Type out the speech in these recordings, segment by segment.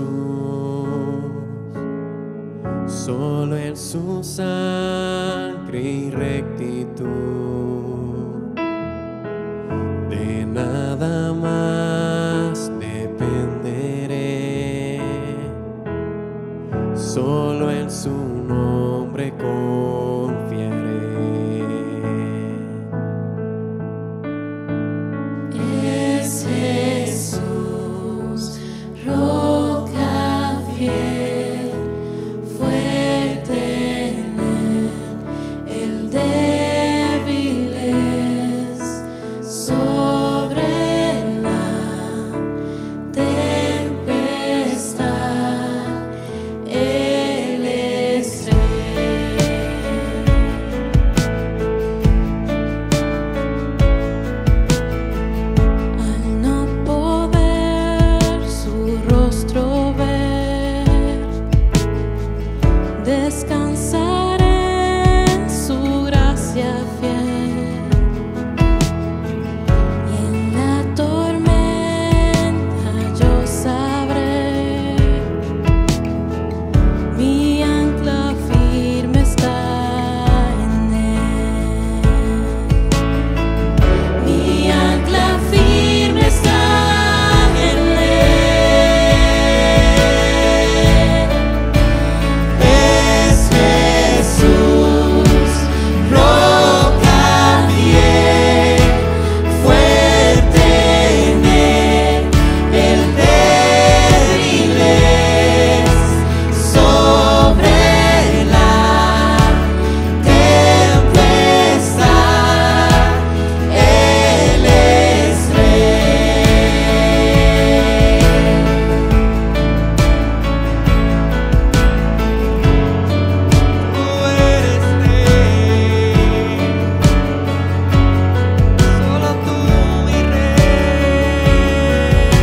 Jesús, solo en su sangre y rectitud, de nada más dependeré, solo en su nombre confiaré. Es Jesús, roca fiel, fuerte en él, el débil es sobre la tempestad, él es rey. Al no poder su rostro ver, descansaré en su gracia fiel, y en la tormenta yo sabré, mi ancla firme está en él. Mi ancla firme está en él. Es Jesús, roca fiel, fuerte en él, el débil es sobre la tempestad, él es rey. Tú eres rey, solo tú mi rey.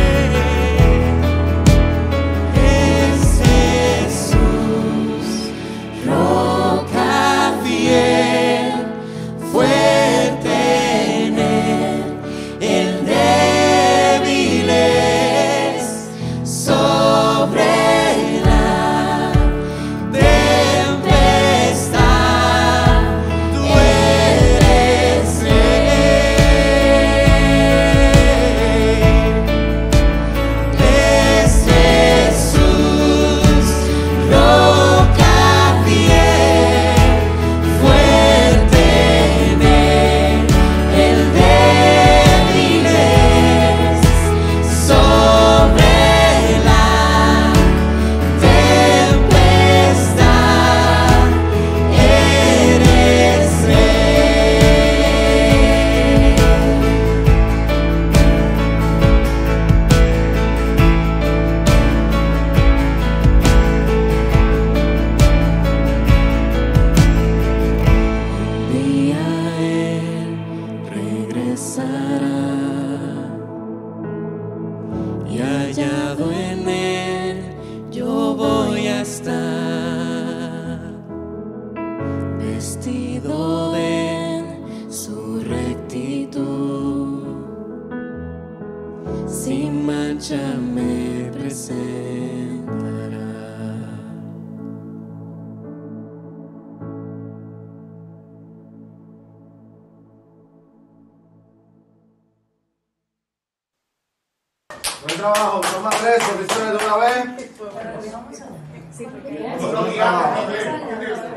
Es Jesús, roca fiel, fuerte en él, el débil es sobre la tempestad, tú eres rey. Es Jesús, roca fiel, fuerte en él, el débil es sobre la tempestad, eres un día él regresará, y hallado en él yo voy a estar, vestido en su rectitud, sin mancha me presentará. Buen trabajo, toma 3, posiciones de una vez. Sí, porque Buen trabajo.